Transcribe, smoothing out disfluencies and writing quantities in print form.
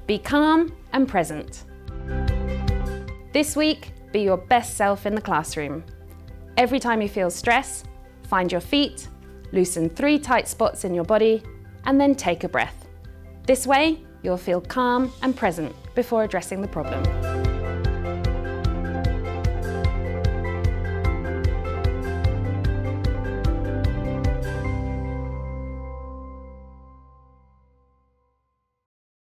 Be calm and present. This week, be your best self in the classroom. Every time you feel stress, find your feet, loosen 3 tight spots in your body, and then take a breath. This way, you'll feel calm and present before addressing the problem.